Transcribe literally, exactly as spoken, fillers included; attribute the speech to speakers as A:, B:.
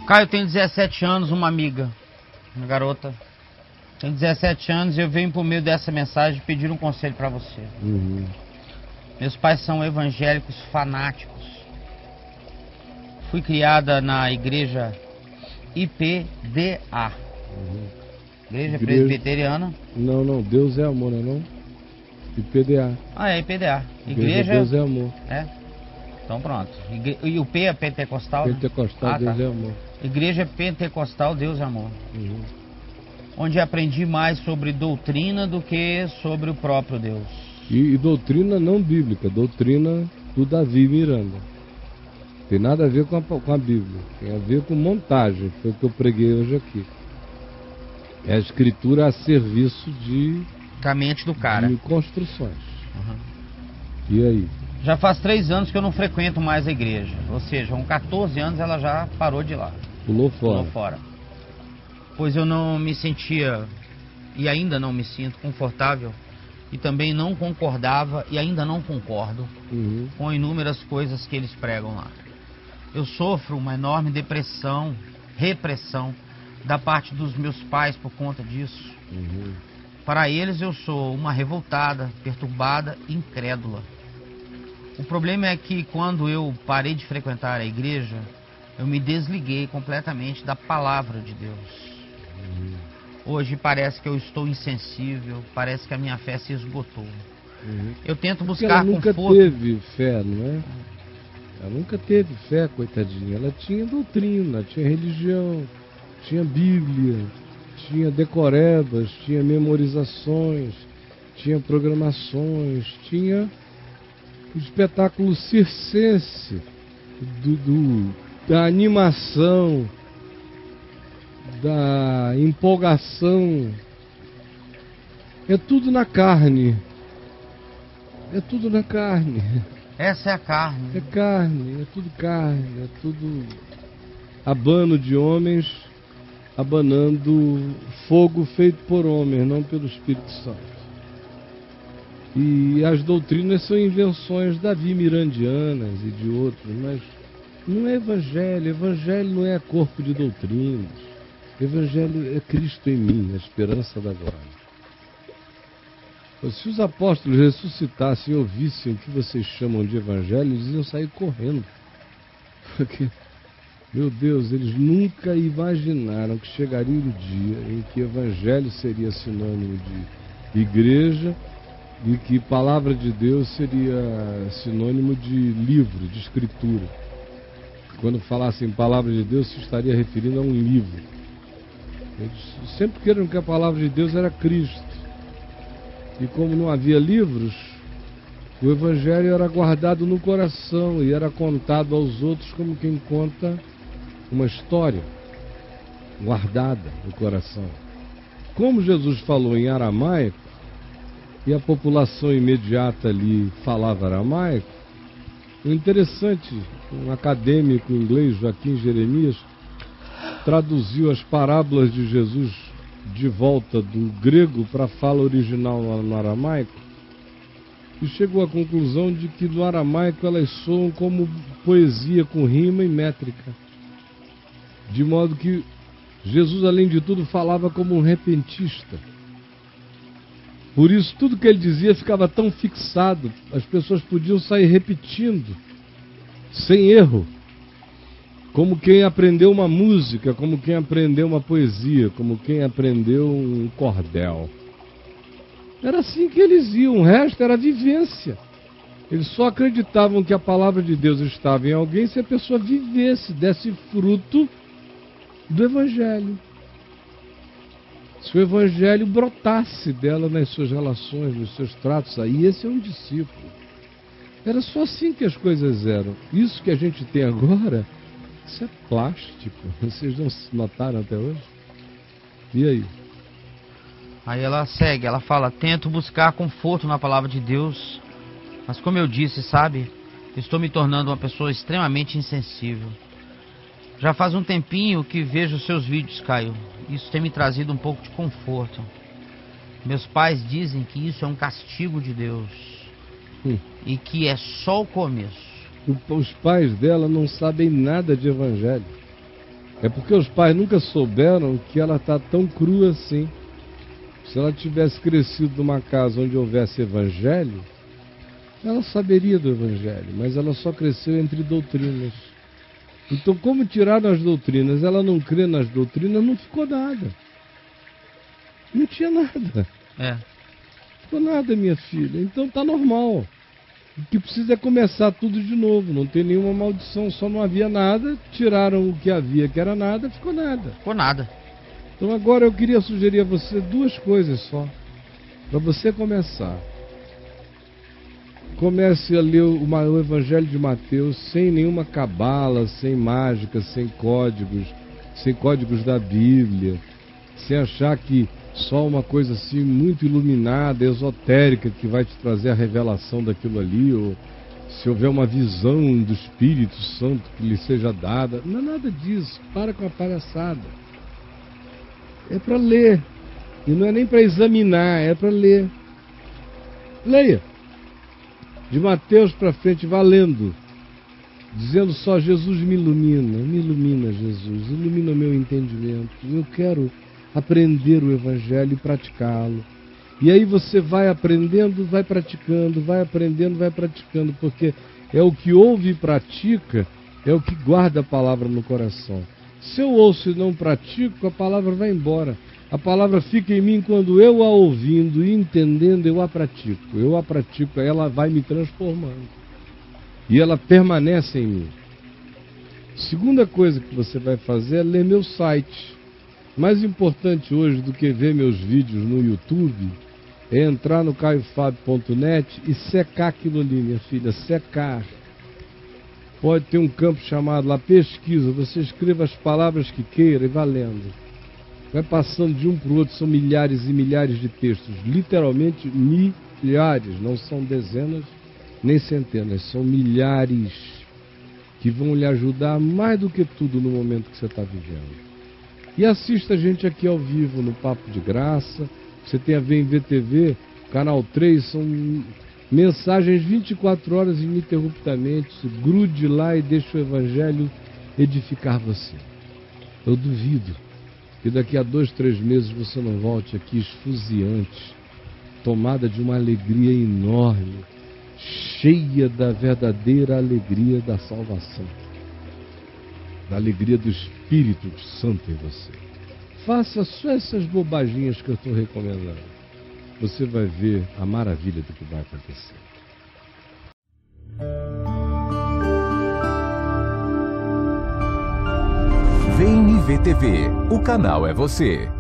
A: Caio, eu tenho dezessete anos, uma amiga, uma garota. Tenho dezessete anos e eu venho por meio dessa mensagem pedir um conselho para você.
B: Uhum.
A: Meus pais são evangélicos fanáticos. Fui criada na igreja I P D A.
B: Uhum.
A: Igreja,
B: Igreja
A: Presbiteriana.
B: Não, não, Deus é amor, não é não? I P D A.
A: Ah, é I P D A.
B: Igreja,
A: Igreja...
B: Deus é amor.
A: É. Então pronto. Igre... E o P é pentecostal?
B: Pentecostal,
A: né? ah,
B: Deus
A: tá.
B: é amor.
A: Igreja Pentecostal, Deus é amor.
B: Uhum.
A: Onde aprendi mais sobre doutrina do que sobre o próprio Deus.
B: E, e doutrina não bíblica, doutrina do Davi Miranda. Tem nada a ver com a, com a Bíblia, tem a ver com montagem, foi o que eu preguei hoje aqui. É a escritura a serviço de,
A: Com a mente do cara.
B: de construções.
A: Uhum.
B: E aí?
A: Já faz três anos que eu não frequento mais a igreja. Ou seja, com quatorze anos ela já parou de ir lá.
B: Pulou fora.
A: Pulou fora. Pois eu não me sentia, e ainda não me sinto confortável, e também não concordava, e ainda não concordo,
B: Uhum.
A: com inúmeras coisas que eles pregam lá. Eu sofro uma enorme depressão, repressão, da parte dos meus pais por conta disso.
B: Uhum.
A: Para eles eu sou uma revoltada, perturbada, incrédula. O problema é que quando eu parei de frequentar a igreja, eu me desliguei completamente da palavra de Deus. Hoje parece que eu estou insensível, parece que a minha fé se esgotou.
B: Uhum.
A: Eu tento
B: Porque
A: buscar
B: ela nunca
A: conforto.
B: teve fé, não é? Ela nunca teve fé, coitadinha. Ela tinha doutrina, tinha religião, tinha Bíblia, tinha decorebas, tinha memorizações, tinha programações, tinha o espetáculo circense do, do, da animação, da empolgação. É tudo na carne. É tudo na carne.
A: Essa é a carne.
B: É carne, é tudo carne, é tudo abano de homens abanando fogo feito por homens, não pelo Espírito Santo. E as doutrinas são invenções Davi Mirandianas e de outros, mas não é evangelho. Evangelho não é corpo de doutrinas. Evangelho é Cristo em mim, a esperança da glória. Se os apóstolos ressuscitassem e ouvissem o que vocês chamam de evangelho, eles iam sair correndo. Porque, meu Deus, eles nunca imaginaram que chegaria o dia em que evangelho seria sinônimo de igreja e que palavra de Deus seria sinônimo de livro, de escritura. Quando falassem palavra de Deus, se estaria referindo a um livro. Eles sempre queriam que a palavra de Deus era Cristo. E como não havia livros, o evangelho era guardado no coração e era contado aos outros como quem conta uma história guardada no coração. Como Jesus falou em aramaico, e a população imediata ali falava aramaico, o interessante, um acadêmico inglês, Joaquim Jeremias, traduziu as parábolas de Jesus de volta do grego para a fala original no aramaico e chegou à conclusão de que no aramaico elas soam como poesia com rima e métrica, de modo que Jesus, além de tudo, falava como um repentista. Por isso tudo que ele dizia ficava tão fixado, as pessoas podiam sair repetindo sem erro, como quem aprendeu uma música, como quem aprendeu uma poesia, como quem aprendeu um cordel. Era assim que eles iam, o resto era vivência. Eles só acreditavam que a palavra de Deus estava em alguém se a pessoa vivesse, desse fruto do Evangelho. Se o Evangelho brotasse dela nas suas relações, nos seus tratos, aí esse é um discípulo. Era só assim que as coisas eram. Isso que a gente tem agora, isso é plástico. Vocês não notaram até hoje? E aí?
A: Aí ela segue, ela fala: tento buscar conforto na palavra de Deus, mas como eu disse, sabe, estou me tornando uma pessoa extremamente insensível. Já faz um tempinho que vejo seus vídeos, Caio. Isso tem me trazido um pouco de conforto. Meus pais dizem que isso é um castigo de Deus hum. e que é só o começo.
B: Os pais dela não sabem nada de evangelho. É porque os pais nunca souberam que ela está tão crua assim. Se ela tivesse crescido numa casa onde houvesse evangelho, ela saberia do evangelho, mas ela só cresceu entre doutrinas. Então, como tiraram as doutrinas, ela não crê nas doutrinas, não ficou nada. Não tinha nada.
A: É.
B: Ficou nada, minha filha. Então tá normal. O que precisa é começar tudo de novo. Não tem nenhuma maldição, só não havia nada. Tiraram o que havia, que era nada, ficou nada.
A: Ficou nada.
B: Então agora eu queria sugerir a você duas coisas só. Para você começar. Comece a ler o, o Evangelho de Mateus sem nenhuma cabala, sem mágica, sem códigos, sem códigos da Bíblia, sem achar que só uma coisa assim muito iluminada, esotérica, que vai te trazer a revelação daquilo ali, ou se houver uma visão do Espírito Santo que lhe seja dada. Não é nada disso, para com a palhaçada. É para ler, e não é nem para examinar, é para ler. Leia. De Mateus para frente, valendo, dizendo só: Jesus me ilumina, me ilumina, Jesus, ilumina o meu entendimento, eu quero aprender o Evangelho e praticá-lo. E aí você vai aprendendo, vai praticando, vai aprendendo, vai praticando, porque é o que ouve e pratica, é o que guarda a palavra no coração. Se eu ouço e não pratico, a palavra vai embora. A palavra fica em mim quando eu a ouvindo e entendendo, eu a pratico. Eu a pratico, ela vai me transformando. E ela permanece em mim. Segunda coisa que você vai fazer é ler meu site. Mais importante hoje do que ver meus vídeos no YouTube é entrar no caio fábio ponto net e secar aquilo ali, minha filha, secar. Pode ter um campo chamado lá pesquisa, você escreva as palavras que queira e valendo. Vai passando de um para o outro, são milhares e milhares de textos, literalmente milhares, não são dezenas nem centenas, são milhares que vão lhe ajudar mais do que tudo no momento que você está vivendo. E assista a gente aqui ao vivo no Papo de Graça. Você tem a V em V T V, canal três, são mensagens vinte e quatro horas ininterruptamente. Grude lá e deixe o Evangelho edificar você. Eu duvido que daqui a dois, três meses você não volte aqui esfuziante, tomada de uma alegria enorme, cheia da verdadeira alegria da salvação, da alegria do Espírito Santo em você. Faça só essas bobaginhas que eu estou recomendando. Você vai ver a maravilha do que vai acontecer.
C: Vem I V T V, o canal é você.